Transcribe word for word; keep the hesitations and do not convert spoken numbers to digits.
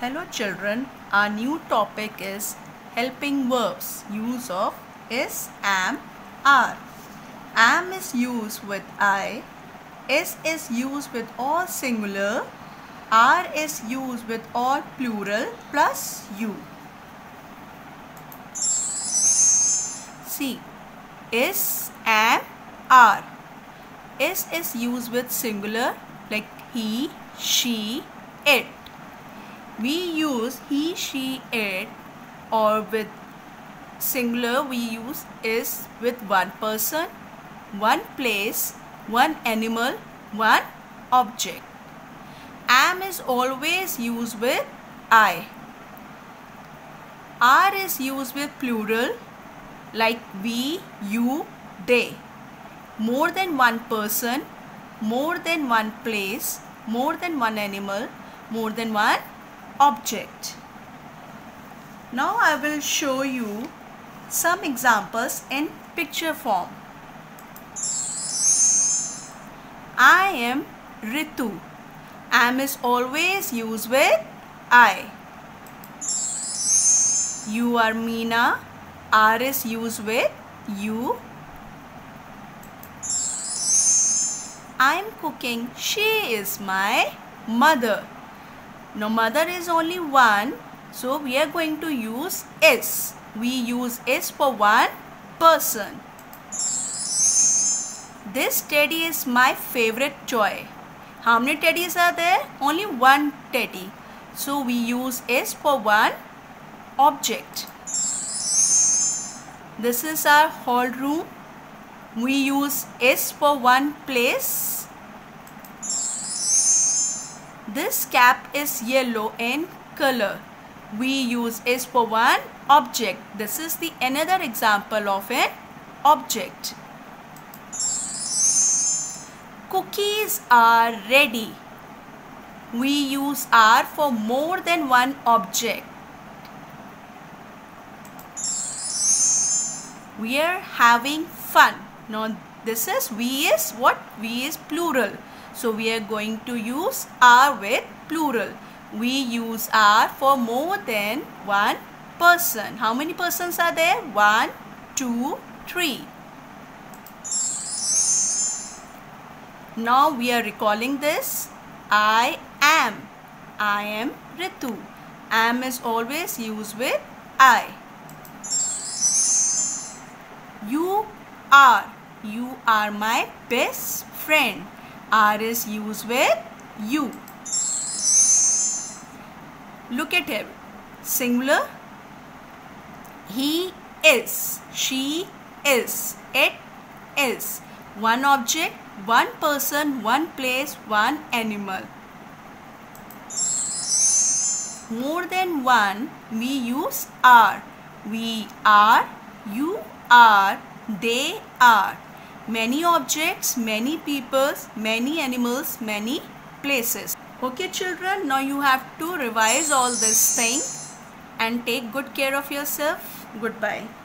Hello children, our new topic is helping verbs. Use of is, am, are. Am is used with I, is is used with all singular, are is used with all plural plus you. See, is, am, are. Is is used with singular like he, she, it. We use he, she, it, or with singular we use is with one person, one place, one animal, one object. Am is always used with I. Are is used with plural like we, you, they. More than one person, more than one place, more than one animal, more than one object. Now I will show you some examples in picture form. I am Ritu. Am is always used with I. You are Meena. Are is used with you. I am cooking. She is my mother. Now mother is only one, so we are going to use is. We use is for one person. This teddy is my favorite toy. How many teddies are there? Only one teddy. So we use is for one object. This is our hall room. We use is for one place. This cap is yellow in color. We use is for one object. This is the another example of an object. Cookies are ready. We use are for more than one object. We are having fun. Now this is we is what? We is plural. So we are going to use are with plural. We use are for more than one person. How many persons are there? One, two, three. Now we are recalling this. I am. I am Ritu. Am is always used with I. You are. You are my best friend. Are is used with you. Look at him. Singular. He is. She is. It is. One object, one person, one place, one animal. More than one, we use are. We are. You are. They are. Many objects, many peoples, many animals, many places. Okay children, now you have to revise all this thing and take good care of yourself. Goodbye.